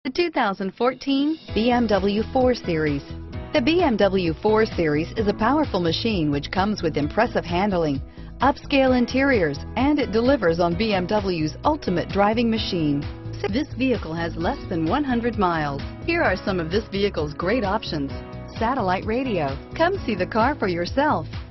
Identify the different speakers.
Speaker 1: The 2014 BMW 4 Series. The BMW 4 Series is a powerful machine which comes with impressive handling, upscale interiors, and it delivers on BMW's ultimate driving machine. This vehicle has less than 100 miles. Here are some of this vehicle's great options: satellite radio. Come see the car for yourself.